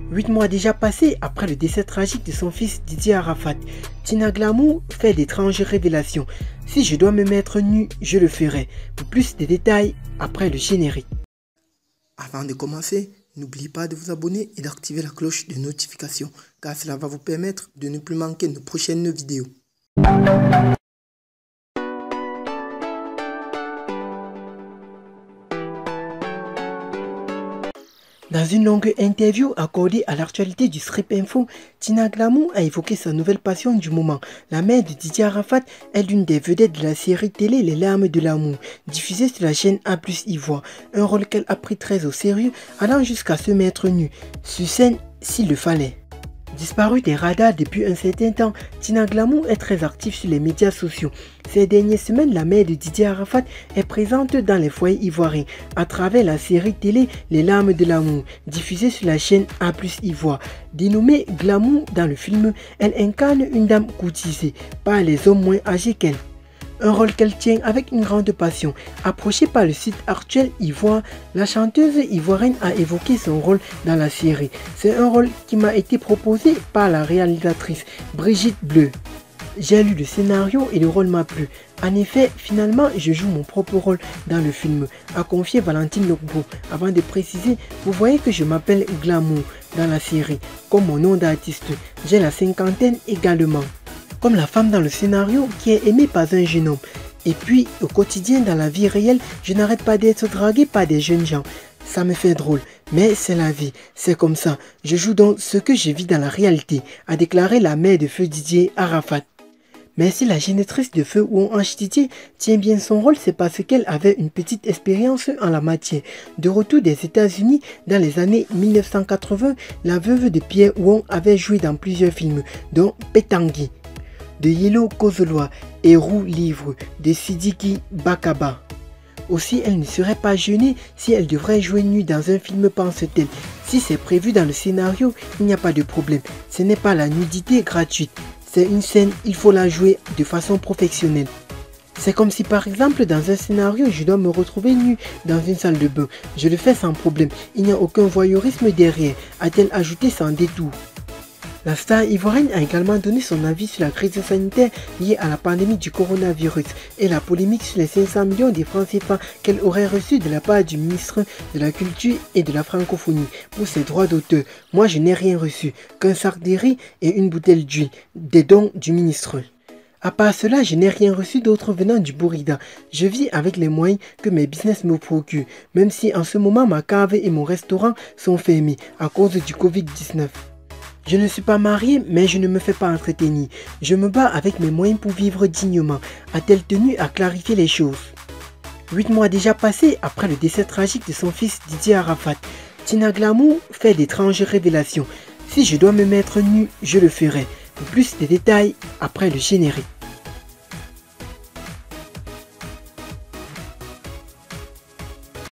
8 mois déjà passés après le décès tragique de son fils Didier Arafat, Tina Glamour fait d'étranges révélations. Si je dois me mettre nue, je le ferai. Pour plus de détails, après le générique. Avant de commencer, n'oubliez pas de vous abonner et d'activer la cloche de notification, car cela va vous permettre de ne plus manquer nos prochaines vidéos. Dans une longue interview accordée à l'actualité du Strip Info, Tina Glamour a évoqué sa nouvelle passion du moment. La mère de Didier Arafat est l'une des vedettes de la série télé Les Larmes de l'amour, diffusée sur la chaîne A+ Ivoire, un rôle qu'elle a pris très au sérieux, allant jusqu'à se mettre nue, sur scène s'il le fallait. Disparue des radars depuis un certain temps, Tina Glamour est très active sur les médias sociaux. Ces dernières semaines, la mère de Didier Arafat est présente dans les foyers ivoiriens à travers la série télé Les Larmes de l'amour, diffusée sur la chaîne A+ Ivoire. Dénommée Glamour dans le film, elle incarne une dame courtisée par les hommes moins âgés qu'elle. Un rôle qu'elle tient avec une grande passion. Approchée par le site Actuel Ivoire, la chanteuse ivoirienne a évoqué son rôle dans la série. C'est un rôle qui m'a été proposé par la réalisatrice Brigitte Bleu. J'ai lu le scénario et le rôle m'a plu. En effet, finalement, je joue mon propre rôle dans le film, a confié Valentine Logbo. Avant de préciser, vous voyez que je m'appelle Glamour dans la série, comme mon nom d'artiste. J'ai la cinquantaine également. Comme la femme dans le scénario qui est aimée par un jeune homme. Et puis, au quotidien, dans la vie réelle, je n'arrête pas d'être draguée par des jeunes gens. Ça me fait drôle, mais c'est la vie, c'est comme ça. Je joue donc ce que je vis dans la réalité, a déclaré la mère de feu Didier Arafat. Mais si la génitrice de feu Ouange Didier tient bien son rôle, c'est parce qu'elle avait une petite expérience en la matière. De retour des États-Unis dans les années 1980, la veuve de Pierre Ouan avait joué dans plusieurs films, dont Pétangui, de Yelo Kozoloa et Roux Livre de Sidiki Bakaba. Aussi, elle ne serait pas gênée si elle devrait jouer nue dans un film, pense-t-elle. Si c'est prévu dans le scénario, il n'y a pas de problème. Ce n'est pas la nudité gratuite. C'est une scène, il faut la jouer de façon professionnelle. C'est comme si par exemple dans un scénario, je dois me retrouver nue dans une salle de bain. Je le fais sans problème. Il n'y a aucun voyeurisme derrière, a-t-elle ajouté sans détour. La star ivoirienne a également donné son avis sur la crise sanitaire liée à la pandémie du coronavirus et la polémique sur les 500 millions de francs CFA qu'elle aurait reçus de la part du ministre de la Culture et de la Francophonie pour ses droits d'auteur. Moi, je n'ai rien reçu, qu'un sac de riz et une bouteille d'huile, des dons du ministre. À part cela, je n'ai rien reçu d'autre venant du Bourida. Je vis avec les moyens que mes business me procurent, même si en ce moment ma cave et mon restaurant sont fermés à cause du Covid-19. Je ne suis pas mariée, mais je ne me fais pas entretenir. Je me bats avec mes moyens pour vivre dignement, a-t-elle tenu à clarifier les choses. 8 mois déjà passés après le décès tragique de son fils Didier Arafat, Tina Glamour fait d'étranges révélations. Si je dois me mettre nue, je le ferai. Pour plus de détails, après le générique.